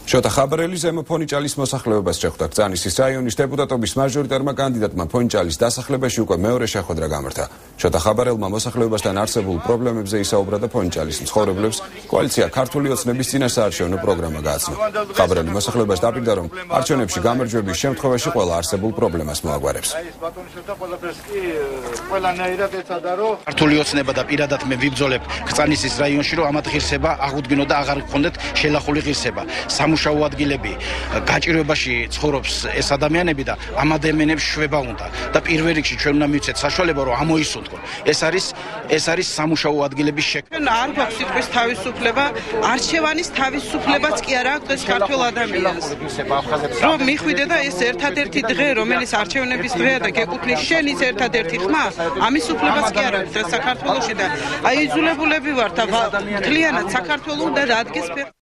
შოთა ხაბრელი ზემო ფონიჭალის მოსახლეობას შეხვდა. კწანისის რაიონის დეპუტატობის მაჟორიტარმა კანდიდატმა ფონიჭალის დასახლებაში უკვე მეორე შეხვედრა გამართა. შოთა ხაბრელმა მოსახლეობასთან არსებულ პრობლემებზე ისაუბრა და ფონიჭალის მცხოვრებლებს კოალიცია ქართული ოცნების წინასაარჩევნო პროგრამა გააცნო. ხაბრელი მოსახლეობას დაპირდა, რომ არჩევნებში გამარჯვების შემთხვევაში ყველა არსებულ პრობლემას მოაგვარებს. ქართული ოცნება და პირადად მე ვიბრძოლებ კწანისის რაიონში, რომ ამათ ღირსება აღუდგინო და აღარ გქონდეთ შელახული ღირსება. სამუშაო ადგილები, გაჭირვებაში ცხოვრობს ეს ადამიანები და ამ ადამიანებს შვება უნდა და პირველ რიგში ჩვენ უნდა მივცეთ საშუალება, რომ ამოისუნთქონ. ეს არის სამუშაო ადგილების შექმნა. არ გვაქვს სიტყვის თავისუფლება, არჩევანის თავისუფლებაც კი არ აქვს ეს ქართველ ადამიანს. რომ მიხვიდე და ეს ერთადერთი დღე, რომელიც არჩევნების დღეა და გეკუთვნის შენის ერთადერთი ხმა, ამის უფლებაც კი არ აქვს საქართველოში და აი იძულებულები ვართ და მთლიანად საქართველოს უნდა დადგეს